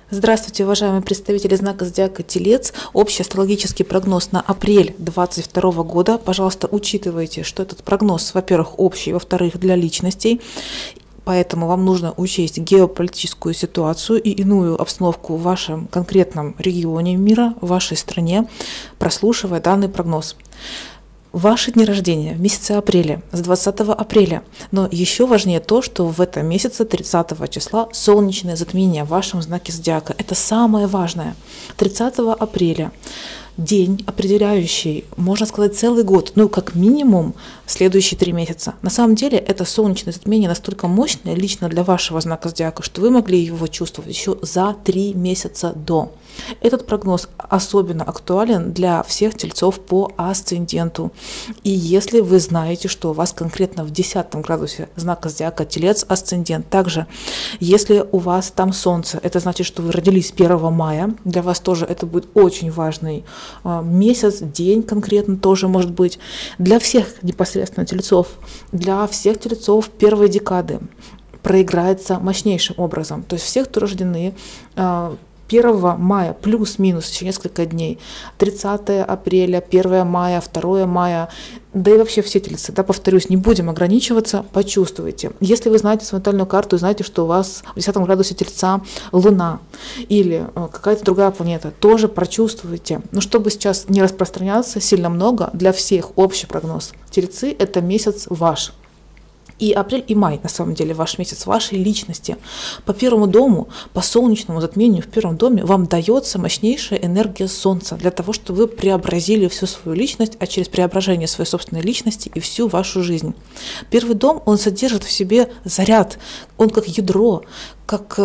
Здравствуйте, уважаемые представители знака зодиака Телец. Общий астрологический прогноз на апрель 2022 года. Пожалуйста, учитывайте, что этот прогноз, во-первых, общий, во-вторых, для личностей. Поэтому вам нужно учесть геополитическую ситуацию и иную обстановку в вашем конкретном регионе мира, в вашей стране, прослушивая данный прогноз. Ваши дни рождения в месяце апреля, с 20 апреля. Но еще важнее то, что в этом месяце, 30 числа, солнечное затмение в вашем знаке зодиака. Это самое важное. 30 апреля. День, определяющий, можно сказать, целый год, ну, как минимум, следующие 3 месяца. На самом деле, это солнечное затмение настолько мощное лично для вашего знака зодиака, что вы могли его чувствовать еще за 3 месяца до. Этот прогноз особенно актуален для всех тельцов по асценденту. И если вы знаете, что у вас конкретно в 10 градусе знака зодиака Телец асцендент, также, если у вас там Солнце, это значит, что вы родились 1 мая, для вас тоже это будет очень важный месяц, день конкретно тоже может быть. Для всех непосредственно тельцов, для всех тельцов первой декады проиграется мощнейшим образом. То есть всех, кто рождены 1 мая плюс-минус еще несколько дней, 30 апреля, 1 мая, 2 мая, да и вообще все тельцы, да, повторюсь, не будем ограничиваться, почувствуйте. Если вы знаете свою натальную карту и знаете, что у вас в 10 градусе Тельца Луна или какая-то другая планета, тоже прочувствуйте. Но чтобы сейчас не распространяться сильно много, для всех общий прогноз. Тельцы – это месяц ваш. И апрель, и май, на самом деле, ваш месяц вашей личности. По первому дому, по солнечному затмению в первом доме вам дается мощнейшая энергия Солнца для того, чтобы вы преобразили всю свою личность, а через преображение своей собственной личности и всю вашу жизнь. Первый дом, он содержит в себе заряд, он как ядро, как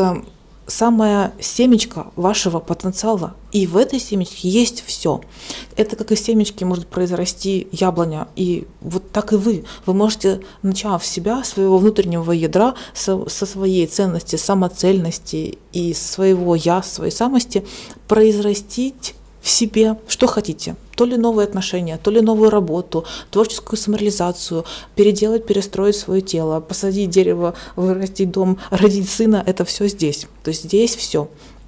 самая семечко вашего потенциала. И в этой семечке есть все. Это как из семечки может произрасти яблоня. И вот так и вы. Вы можете, начав себя, своего внутреннего ядра, со своей ценности, самоцельности и своего я, своей самости, произрастить в себе, что хотите. То ли новые отношения, то ли новую работу, творческую самореализацию, переделать, перестроить свое тело, посадить дерево, вырастить дом, родить сына. Это все здесь. То есть здесь все.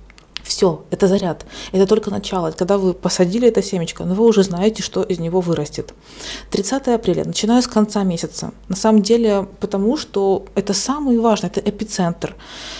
Все, это заряд. Это только начало. Когда вы посадили это семечко, но вы уже знаете, что из него вырастет. 30 апреля, начиная с конца месяца. На самом деле, потому что это самое важное, это эпицентр.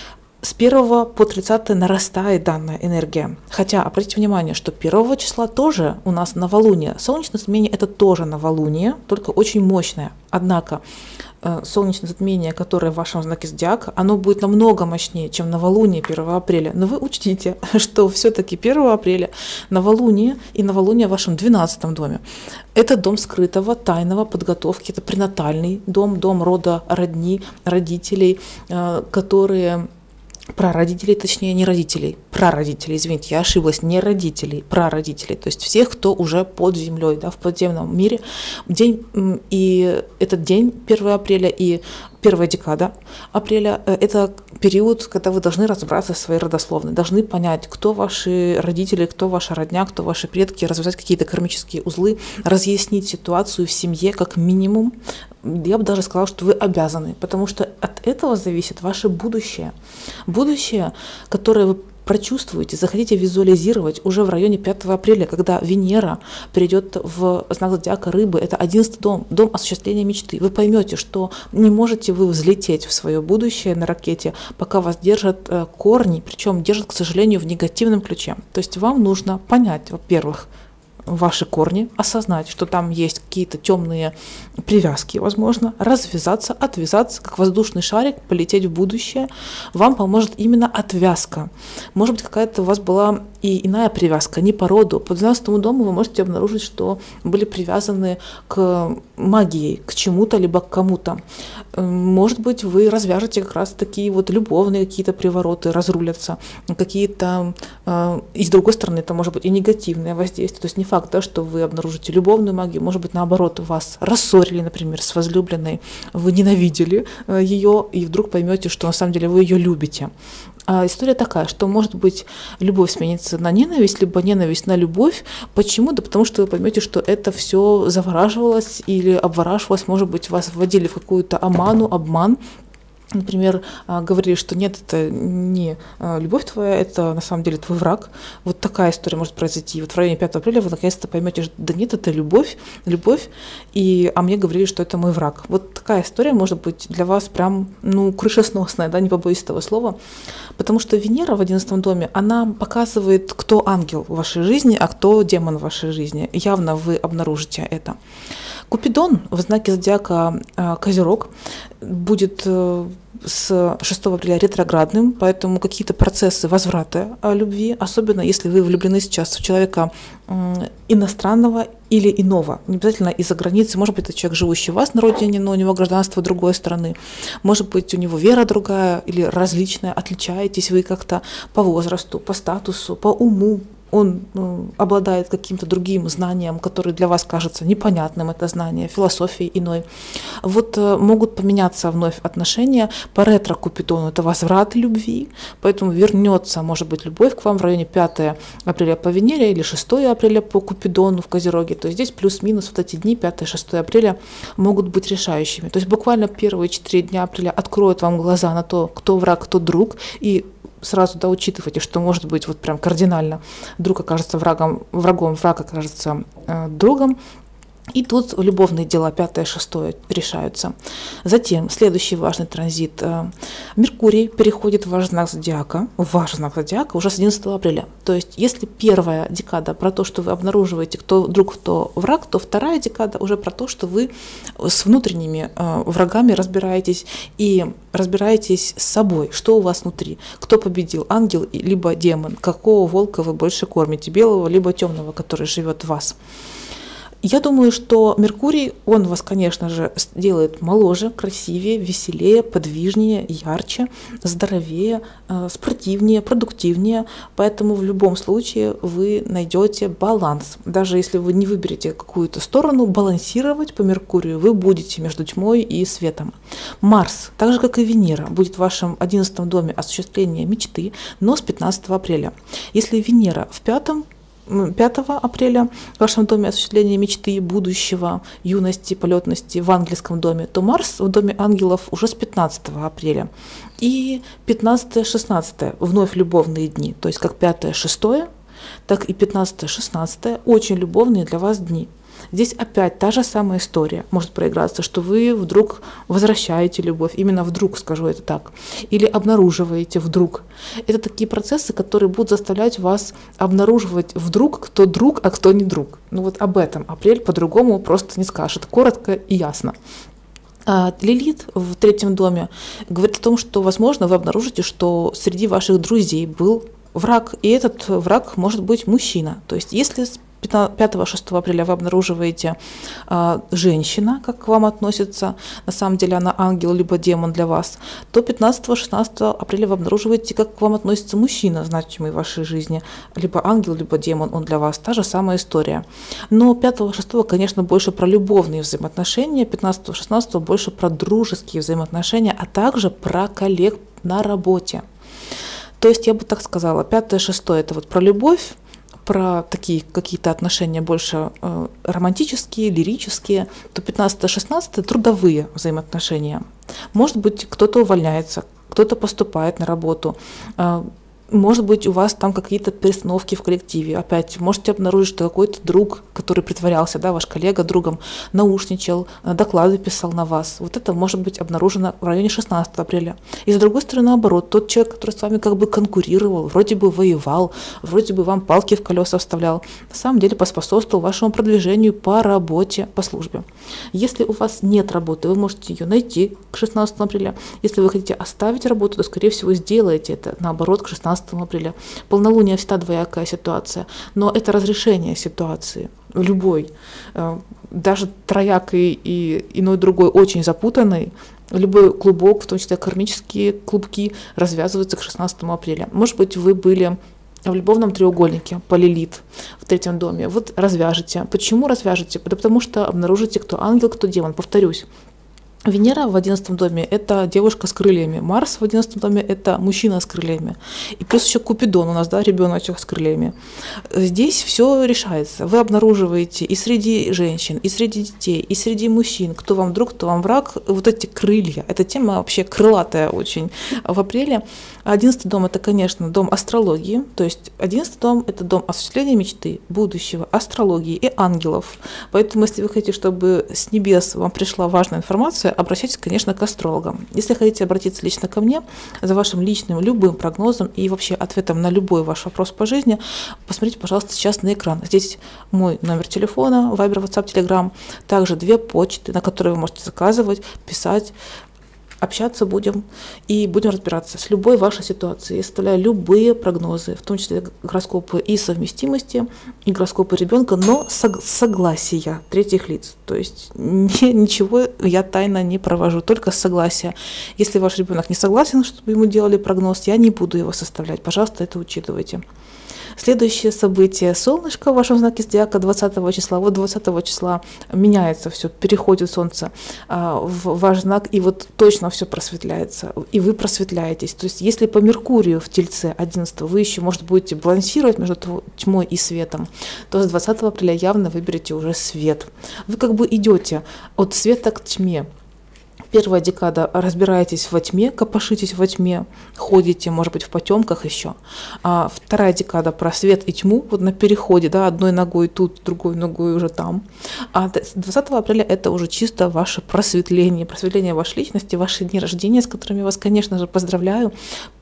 С 1 по 30 нарастает данная энергия. Хотя, обратите внимание, что 1 числа тоже у нас новолуние. Солнечное затмение – это тоже новолуние, только очень мощное. Однако солнечное затмение, которое в вашем знаке зодиака, оно будет намного мощнее, чем новолуние 1 апреля. Но вы учтите, что все-таки 1 апреля новолуние и новолуние в вашем 12 доме. Это дом скрытого, тайного, подготовки, это пренатальный дом, дом рода, родни, родителей, которые... Прародителей, точнее, не родителей, прародителей, извините, я ошиблась, не родителей, прародителей, то есть всех, кто уже под землей, да, в подземном мире. День, и этот день, 1 апреля и первая декада апреля, это период, когда вы должны разобраться в своей родословной, должны понять, кто ваши родители, кто ваша родня, кто ваши предки, развязать какие-то кармические узлы, разъяснить ситуацию в семье как минимум. Я бы даже сказала, что вы обязаны, потому что от этого зависит ваше будущее. Будущее, которое вы прочувствуете, захотите визуализировать уже в районе 5 апреля, когда Венера перейдет в знак зодиака Рыбы, это 11 дом, дом осуществления мечты. Вы поймете, что не можете вы взлететь в свое будущее на ракете, пока вас держат корни, причем держат, к сожалению, в негативном ключе. То есть вам нужно понять, во-первых, ваши корни, осознать, что там есть какие-то темные привязки, возможно, развязаться, отвязаться, как воздушный шарик, полететь в будущее. Вам поможет именно отвязка. Может быть, какая-то у вас была и иная привязка, не по роду. По 12 дому вы можете обнаружить, что были привязаны к магии, к чему-то, либо к кому-то. Может быть, вы развяжете как раз такие вот любовные какие-то привороты, разрулятся, какие-то, и с другой стороны, это может быть и негативное воздействие. То есть не факт, да, что вы обнаружите любовную магию, может быть, наоборот, вас рассорили, например, с возлюбленной, вы ненавидели ее, и вдруг поймете, что на самом деле вы ее любите. А история такая, что, может быть, любовь сменится на ненависть, либо ненависть на любовь. Почему? Да потому что вы поймете, что это все завораживалось или обвораживалось, может быть, вас вводили в какую-то оману, обман, например, говорили, что нет, это не любовь твоя, это на самом деле твой враг. Вот такая история может произойти. Вот в районе 5 апреля вы наконец-то поймете, что да нет, это любовь, а мне говорили, что это мой враг. Вот такая история может быть для вас прям, крышесносная, да, не побоюсь этого слова, потому что Венера в 11 доме, она показывает, кто ангел в вашей жизни, а кто демон в вашей жизни. Явно вы обнаружите это. Купидон в знаке зодиака Козерог будет с 6 апреля ретроградным, поэтому какие-то процессы возврата любви, особенно если вы влюблены сейчас в человека иностранного или иного, не обязательно из-за границы, может быть, это человек, живущий у вас на родине, но у него гражданство другой страны, может быть, у него вера другая или различная, отличаетесь вы как-то по возрасту, по статусу, по уму, он обладает каким-то другим знанием, которое для вас кажется непонятным, это знание, философией иной. Вот могут поменяться вновь отношения. По ретро-Купидону это возврат любви, поэтому вернется, может быть, любовь к вам в районе 5 апреля по Венере или 6 апреля по Купидону в Козероге. То есть здесь плюс-минус вот эти дни, 5-6 апреля, могут быть решающими. То есть буквально первые 4 дня апреля откроют вам глаза на то, кто враг, кто друг, и сразу учитывайте, что может быть вот прям кардинально друг окажется врагом, враг окажется другом. И тут любовные дела 5-6 решаются. Затем следующий важный транзит. Меркурий переходит в ваш знак зодиака уже с 11 апреля. То есть если первая декада про то, что вы обнаруживаете, кто друг, кто враг, то вторая декада уже про то, что вы с внутренними врагами разбираетесь и разбираетесь с собой, что у вас внутри, кто победил, ангел либо демон, какого волка вы больше кормите, белого либо темного, который живет в вас. Я думаю, что Меркурий, он вас, конечно же, делает моложе, красивее, веселее, подвижнее, ярче, здоровее, спортивнее, продуктивнее. Поэтому в любом случае вы найдете баланс. Даже если вы не выберете какую-то сторону, балансировать по Меркурию вы будете между тьмой и светом. Марс, так же как и Венера, будет в вашем 11 доме осуществления мечты, но с 15 апреля. Если Венера в 5 апреля в вашем доме осуществления мечты, будущего, юности, полетности в ангельском доме, то Марс в доме ангелов уже с 15 апреля. И 15-16 вновь любовные дни, то есть как 5-6, так и 15-16 очень любовные для вас дни. Здесь опять та же самая история может проиграться, что вы вдруг возвращаете любовь, именно вдруг, скажу это так, или обнаруживаете вдруг. Это такие процессы, которые будут заставлять вас обнаруживать вдруг, кто друг, а кто не друг. Вот об этом апрель по-другому просто не скажешь, это коротко и ясно. Лилит в 3 доме говорит о том, что, возможно, вы обнаружите, что среди ваших друзей был враг, и этот враг может быть мужчина. То есть если с 5-6 апреля вы обнаруживаете женщина, как к вам относится, на самом деле она ангел либо демон для вас, то 15-16 апреля вы обнаруживаете, как к вам относится мужчина, значимый в вашей жизни, либо ангел, либо демон, он для вас, та же самая история. Но 5-6, конечно, больше про любовные взаимоотношения, 15-16 больше про дружеские взаимоотношения, а также про коллег на работе. То есть я бы так сказала, 5-6 это вот про любовь, про такие какие-то отношения больше романтические, лирические, то 15-16 трудовые взаимоотношения. Может быть, кто-то увольняется, кто-то поступает на работу, может быть, у вас там какие-то перестановки в коллективе. Опять можете обнаружить, что какой-то друг, который притворялся, да, ваш коллега другом, наушничал, доклады писал на вас. Вот это может быть обнаружено в районе 16 апреля. И с другой стороны, наоборот, тот человек, который с вами как бы конкурировал, вроде бы воевал, вроде бы вам палки в колеса вставлял, на самом деле поспособствовал вашему продвижению по работе, по службе. Если у вас нет работы, вы можете ее найти к 16 апреля. Если вы хотите оставить работу, то, скорее всего, сделаете это, наоборот, к 16 апреля. Полнолуние всегда двоякая ситуация, но это разрешение ситуации, любой, даже троякой и иной другой, очень запутанный, любой клубок, в том числе кармические клубки, развязываются к 16 апреля. Может быть, вы были в любовном треугольнике по Лилит в 3 доме. Вот развяжете. Почему развяжете? Да потому что обнаружите, кто ангел, кто демон. Повторюсь. Венера в 11 доме – это девушка с крыльями, Марс в 11 доме – это мужчина с крыльями. И плюс еще Купидон у нас, да, ребеночек с крыльями. Здесь все решается. Вы обнаруживаете и среди женщин, и среди детей, и среди мужчин, кто вам друг, кто вам враг, вот эти крылья. Эта тема вообще крылатая очень в апреле. 11 дом – это, конечно, дом астрологии, то есть 11 дом – это дом осуществления мечты, будущего, астрологии и ангелов. Поэтому, если вы хотите, чтобы с небес вам пришла важная информация, обращайтесь, конечно, к астрологам. Если хотите обратиться лично ко мне за вашим личным любым прогнозом и вообще ответом на любой ваш вопрос по жизни, посмотрите, пожалуйста, сейчас на экран. Здесь мой номер телефона, Viber, WhatsApp, Telegram, также 2 почты, на которые вы можете заказывать, писать. Общаться будем и будем разбираться с любой вашей ситуацией. Я составляю любые прогнозы, в том числе гороскопы и совместимости, и гороскопы ребенка, но согласия третьих лиц. То есть ничего я тайно не провожу, только согласие. Если ваш ребенок не согласен, чтобы ему делали прогноз, я не буду его составлять. Пожалуйста, это учитывайте. Следующее событие. Солнышко в вашем знаке зодиака 20 числа. Вот 20 числа меняется все, переходит Солнце в ваш знак, и вот точно все просветляется, и вы просветляетесь. То есть если по Меркурию в Тельце 11 вы еще, может, будете балансировать между тьмой и светом, то с 20 апреля явно выберете уже свет. Вы как бы идете от света к тьме. Первая декада разбираетесь во тьме, копошитесь во тьме, ходите, может быть, в потемках еще. А вторая декада про свет и тьму, вот на переходе, да, одной ногой тут, другой ногой уже там. А 20 апреля это уже чисто ваше просветление вашей личности, ваши дни рождения, с которыми я вас, конечно же, поздравляю.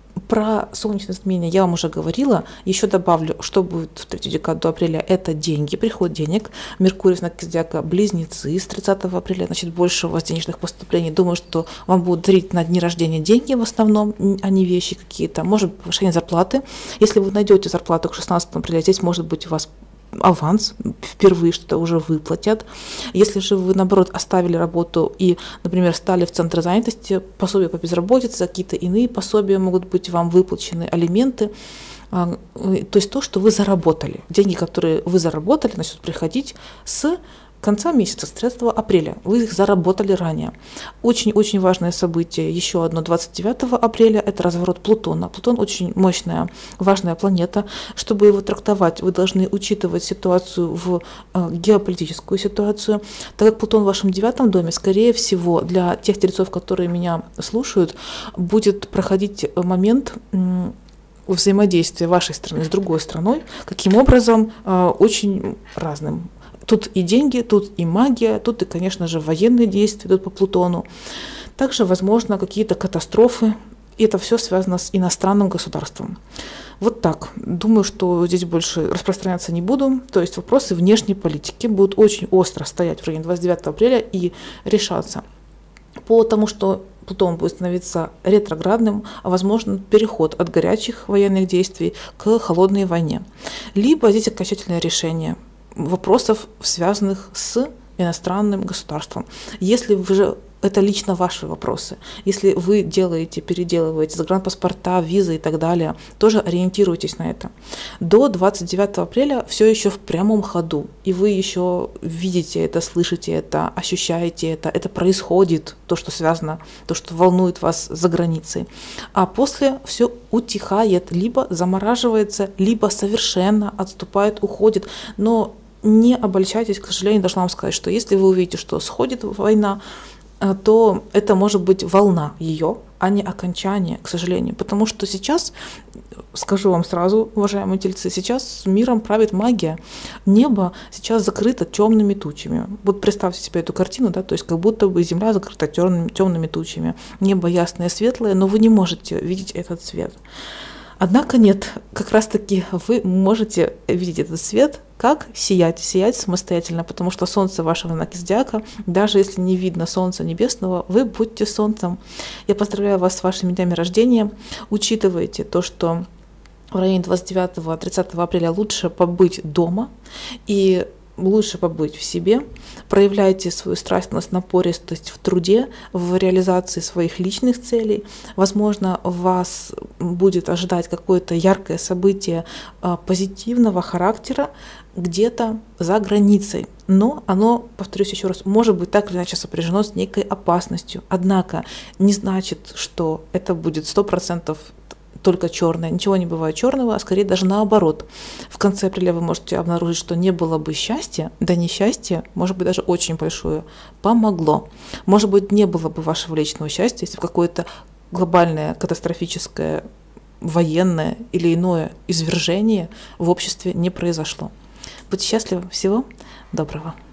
Про солнечное затмение я вам уже говорила. Еще добавлю, что будет в третью декаду апреля. Это деньги, приход денег. Меркурий в знаке зодиака Близнецы с 30 апреля. Значит, больше у вас денежных поступлений. Думаю, что вам будут дарить на дни рождения деньги в основном, а не вещи какие-то. Может, повышение зарплаты. Если вы найдете зарплату к 16 апреля, здесь может быть у вас аванс, впервые что-то уже выплатят. Если же вы, наоборот, оставили работу и, например, стали в центр занятости, пособия по безработице, какие-то иные пособия могут быть вам выплачены, алименты. То есть то, что вы заработали. Деньги, которые вы заработали, начнут приходить с конца месяца, с 13 апреля. Вы их заработали ранее. Очень-очень важное событие, еще одно, 29 апреля, это разворот Плутона. Плутон очень мощная, важная планета. Чтобы его трактовать, вы должны учитывать ситуацию в геополитическую ситуацию. Так как Плутон в вашем 9 доме, скорее всего, для тех тельцов, которые меня слушают, будет проходить момент взаимодействия вашей страны с другой страной, каким образом очень разным. Тут и деньги, тут и магия, тут и, конечно же, военные действия идут по Плутону. Также, возможно, какие-то катастрофы. И это все связано с иностранным государством. Вот так. Думаю, что здесь больше распространяться не буду. То есть вопросы внешней политики будут очень остро стоять в районе 29 апреля и решаться. По тому, что Плутон будет становиться ретроградным, а возможно переход от горячих военных действий к холодной войне. Либо здесь окончательное решение вопросов, связанных с иностранным государством. Если вы же это лично ваши вопросы. Если вы переделываете загранпаспорта, визы и так далее, тоже ориентируйтесь на это. До 29 апреля все еще в прямом ходу, и вы еще видите это, слышите это, ощущаете это происходит, то, что связано, то, что волнует вас за границей. А после все утихает, либо замораживается, либо совершенно отступает, уходит. Но не обольщайтесь, к сожалению, должна вам сказать, что если вы увидите, что сходит война, то это может быть волна ее, а не окончание, к сожалению. Потому что сейчас, скажу вам сразу, уважаемые тельцы, сейчас миром правит магия. Небо сейчас закрыто темными тучами. Вот представьте себе эту картину, да, то есть как будто бы земля закрыта темными тучами. Небо ясное, светлое, но вы не можете видеть этот свет. Однако нет, как раз-таки вы можете видеть этот свет, как сиять самостоятельно, потому что Солнце вашего знака зодиака, даже если не видно Солнца небесного, вы будете Солнцем. Я поздравляю вас с вашими днями рождения. Учитывайте то, что в районе 29-30 апреля лучше побыть дома и лучше побыть в себе, проявляйте свою страстность, напористость в труде, в реализации своих личных целей. Возможно, вас будет ожидать какое-то яркое событие позитивного характера где-то за границей. Но оно, повторюсь еще раз, может быть так или иначе сопряжено с некой опасностью. Однако не значит, что это будет 100% только черное. Ничего не бывает черного, а скорее даже наоборот. В конце апреля вы можете обнаружить, что не было бы счастья, да несчастье, может быть даже очень большое, помогло. Может быть, не было бы вашего личного счастья, если какое-то глобальное, катастрофическое, военное или иное извержение в обществе не произошло. Будьте счастливы. Всего доброго.